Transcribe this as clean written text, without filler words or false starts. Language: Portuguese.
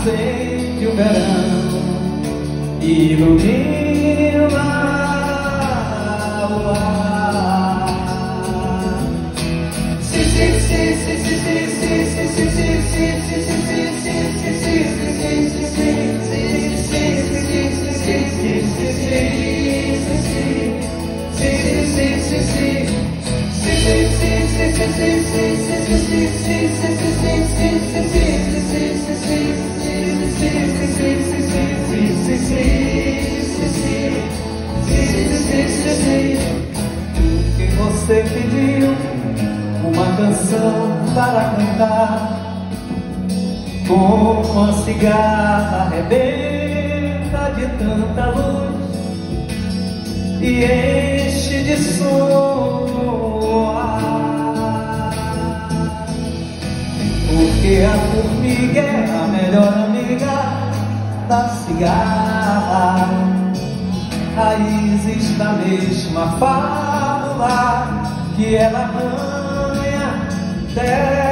Aceite o verão e ilumina o ar. Si, si, si, si, si, si, si, si, si, si, si, si, si, que você pediu uma canção para cantar, como uma cigarra arrebenta de tanta luz e enche de som o ar. Porque a formiga é a melhor amiga da cigarra, raízes da mesma fábula que ela arranha terra.